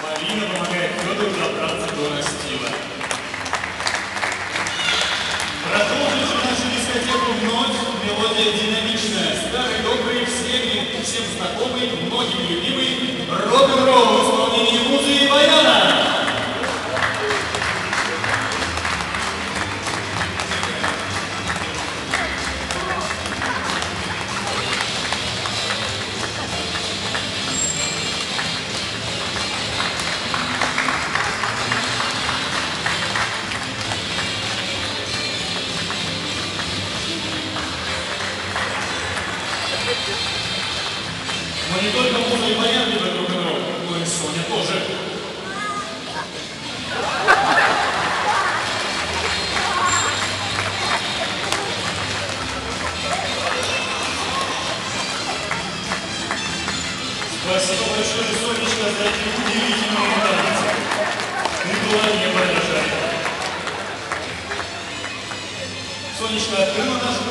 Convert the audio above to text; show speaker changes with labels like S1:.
S1: Алина помогает Федору добраться до настила. Продолжим нашу дискотеку вновь. Мелодия динамичная, старый добрый, всем знакомый, многим любимый рок-н-ролл в исполнении Музы и Баяна. Но не только Муза и Баян любят рок-н-ролл, но и Соня тоже. Спасибо большое, Сонечка, за эти удивительные танцы. Ты была неподражаема. Сонечка открыла наш